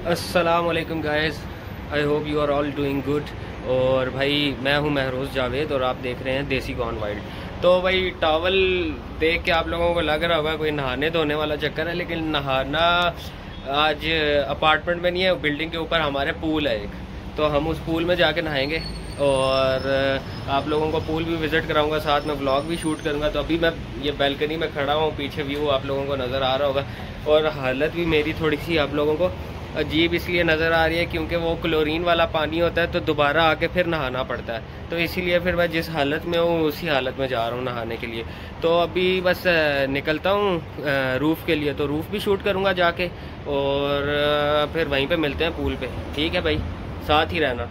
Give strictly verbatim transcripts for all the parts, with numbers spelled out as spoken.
अस्सलामुअलैकुम guys, I hope you are all doing good. और भाई मैं हूं महरोज़ जावेद और आप देख रहे हैं देसी गॉन वाइल्ड। तो भाई टॉवल देख के आप लोगों को लग रहा होगा कोई नहाने धोने वाला चक्कर है, लेकिन नहाना आज अपार्टमेंट में नहीं है, बिल्डिंग के ऊपर हमारे पूल है एक, तो हम उस पूल में जाके नहाएंगे और आप लोगों को पूल भी विज़िट कराऊंगा, साथ में व्लॉग भी शूट करूंगा। तो अभी मैं ये बैल्कनी में खड़ा हूँ, पीछे व्यू आप लोगों को नज़र आ रहा होगा और हालत भी मेरी थोड़ी सी आप लोगों को अजीब इसलिए नज़र आ रही है क्योंकि वो क्लोरीन वाला पानी होता है, तो दोबारा आके फिर नहाना पड़ता है। तो इसीलिए फिर मैं जिस हालत में हूँ उसी हालत में जा रहा हूँ नहाने के लिए। तो अभी बस निकलता हूँ रूफ़ के लिए, तो रूफ़ भी शूट करूँगा जाके और फिर वहीं पे मिलते हैं पूल पे। ठीक है भाई, साथ ही रहना।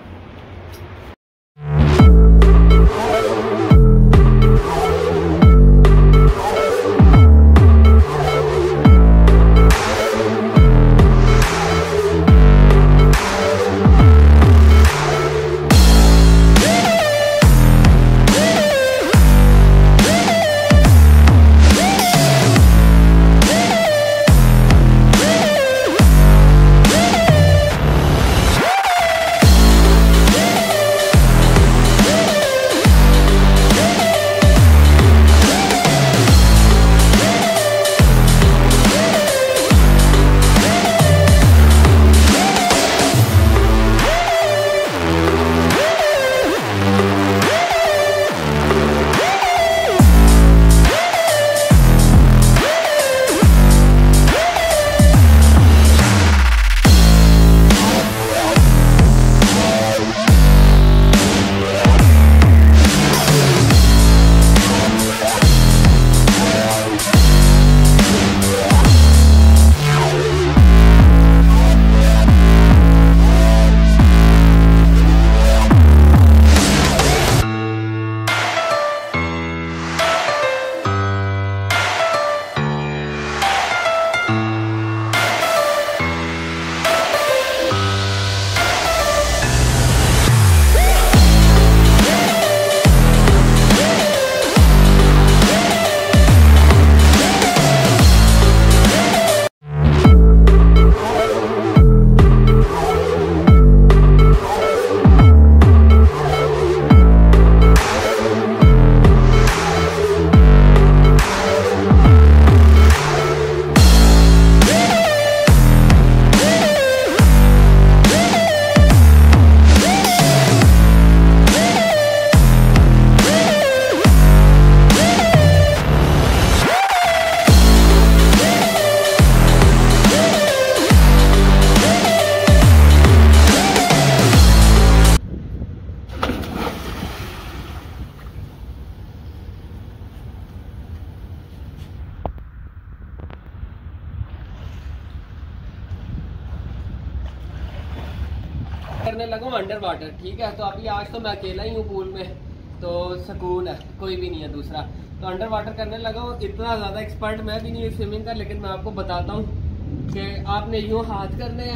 करने लगा हूँ अंडर वाटर। ठीक है, तो अभी आज तो मैं अकेला ही हूँ पूल में, तो सुकून है, कोई भी नहीं है दूसरा। तो अंडर वाटर करने लगा हूँ। इतना ज़्यादा एक्सपर्ट मैं भी नहीं हूँ स्विमिंग का, लेकिन मैं आपको बताता हूँ कि आपने यूँ हाथ करने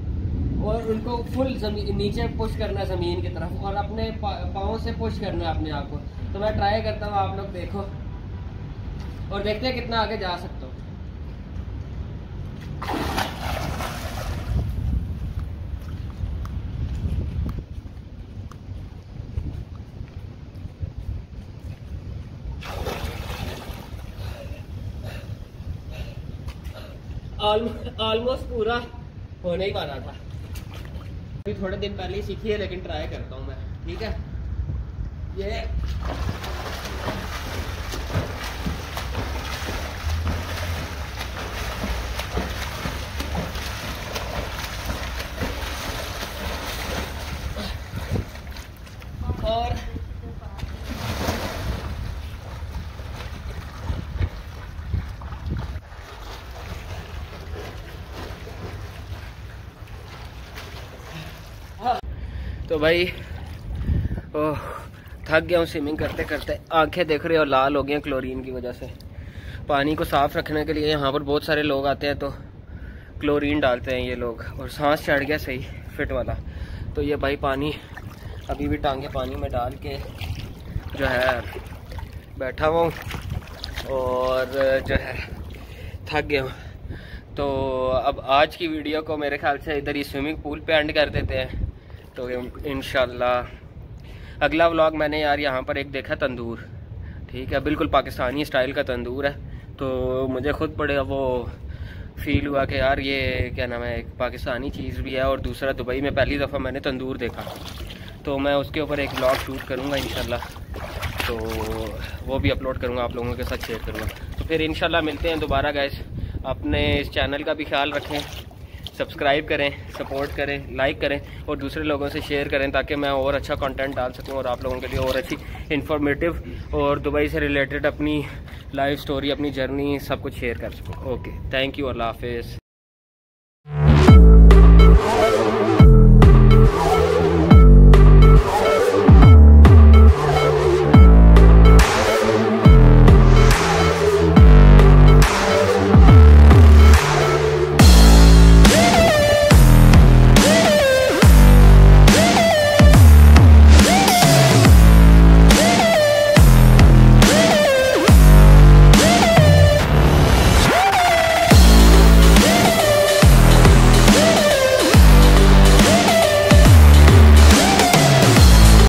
हैं और उनको फुल जमीन नीचे पुश करना है ज़मीन की तरफ, और अपने पाँव से पुश करना है अपने आप को। तो मैं ट्राई करता हूँ, आप लोग देखो और देखते हैं कितना आगे जा सकता हूँ। ऑलमोस्ट पूरा होने ही वाला था। अभी थोड़े दिन पहले ही सीखी है, लेकिन ट्राई करता हूँ मैं। ठीक है, ये और तो भाई ओह थक गया हूँ स्विमिंग करते करते। आंखें देख रहे हो लाल हो गई हैं क्लोरीन की वजह से। पानी को साफ़ रखने के लिए यहाँ पर बहुत सारे लोग आते हैं, तो क्लोरीन डालते हैं ये लोग, और सांस चढ़ गया सही फिट वाला। तो ये भाई पानी अभी भी टांगे पानी में डाल के जो है बैठा हुआ हूँ और जो है थक गया हूँ। तो अब आज की वीडियो को मेरे ख्याल से इधर ही स्विमिंग पूल पे एंड कर देते हैं। तो इंशाल्लाह अगला व्लॉग मैंने यार यहाँ पर एक देखा तंदूर, ठीक है, बिल्कुल पाकिस्तानी स्टाइल का तंदूर है। तो मुझे खुद बड़े वो फील हुआ कि यार ये क्या नाम है, एक पाकिस्तानी चीज़ भी है और दूसरा दुबई में पहली दफ़ा मैंने तंदूर देखा। तो मैं उसके ऊपर एक व्लॉग शूट करूँगा इंशाल्लाह, तो वो भी अपलोड करूँगा, आप लोगों के साथ शेयर करूँगा। तो फिर इंशाल्लाह मिलते हैं दोबारा गाइस। अपने इस चैनल का भी ख्याल रखें, सब्सक्राइब करें, सपोर्ट करें, लाइक करें और दूसरे लोगों से शेयर करें ताकि मैं और अच्छा कंटेंट डाल सकूं और आप लोगों के लिए और अच्छी इन्फॉर्मेटिव और दुबई से रिलेटेड अपनी लाइफ स्टोरी, अपनी जर्नी सब कुछ शेयर कर सकूं। ओके, थैंक यू, अल्लाह हाफिज़।